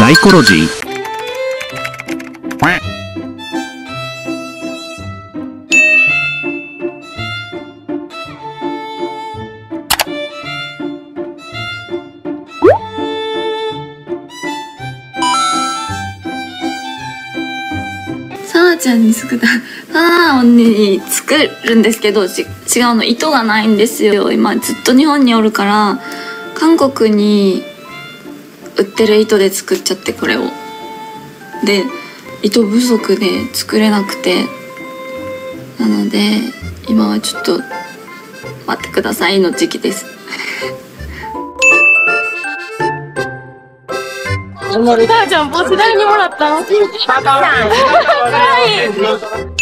サイコロジー。 さなちゃんに作ったさなに作るんですけど、違うの、糸がないんですよ。今ずっと日本におるから韓国に売ってる糸で作っちゃって、これをで糸不足で作れなくて、なので今はちょっと待ってくださいの時期です。 母ちゃん帽子誰にもらったの？かわいい。